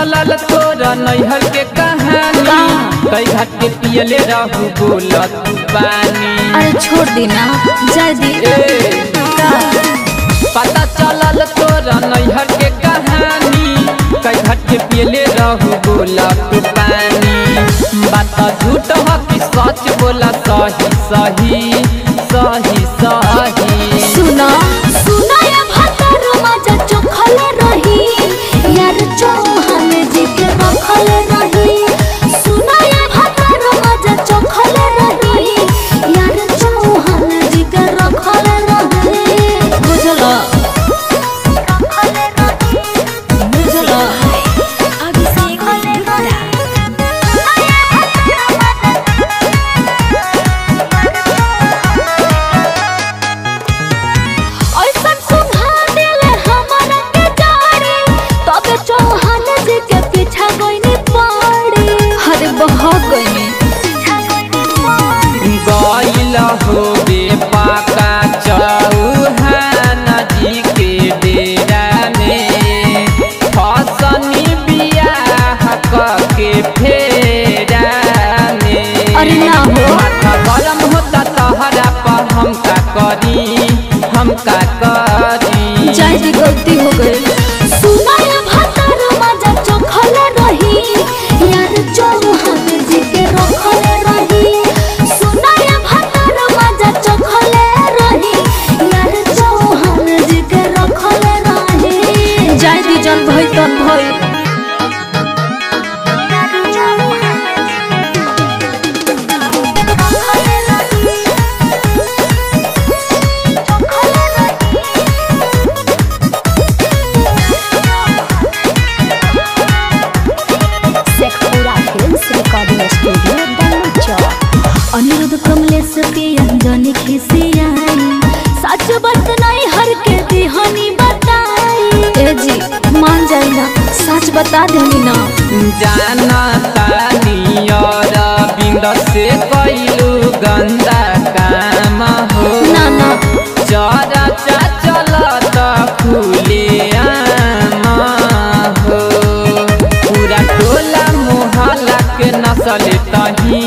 चलल तोरा नैहर के कहानी कई घाट के पियले रहू बोला तू पानी। अरे छोड़ दी ना जल्दी। पता चलल तोरा नैहर के कहानी कई घाट के पियले रहू बोला तू पानी। बात झूठ हो कि सच बोला सही सही सही सही। सुना सुना या भतर मजा चोखल रही यार चौहान जी के रखल रही। सुना या भतर मजा चोखल रही यार चौहान जी के रखल रही। बुझला बुझला अभी से गइल हो बे पाका चौहान जी के डेरा में फसनी बियाह के फेरा में। अरे ना हो माथा गरम होता तहरा पर हम का करी जायदी गलती हो गई। सुना या भतर मजा चोखल रही यार चौहान जी के रखल रही। सुना या भतर मजा चोखल रही यार चौहान जी के रखल रही। जायदी जन भई तन भई। अनिरुद्ध कमलेश के अंजनी खिसियाई सच बात नहीं हर के दिहानी बताई। ए जी मान जाई ना सच बता देनी ना। जाना तानी और बिंद से कइलू गंदा काम हो ना ना चरा चलत खुले आम हो। पूरा टोला मोहल्ला के नस्ल तही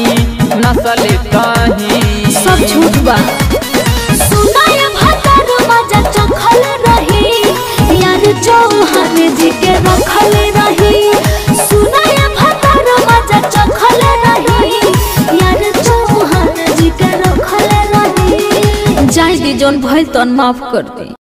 सब झूठ बा। सुना या भतर मजा चोखल रही यार चौहान जी के रखल रही। सुना या भतर मजा चोखल रही यार चौहान जी के रखल रही। जाय दी जोन भइल तन माफ कर दी।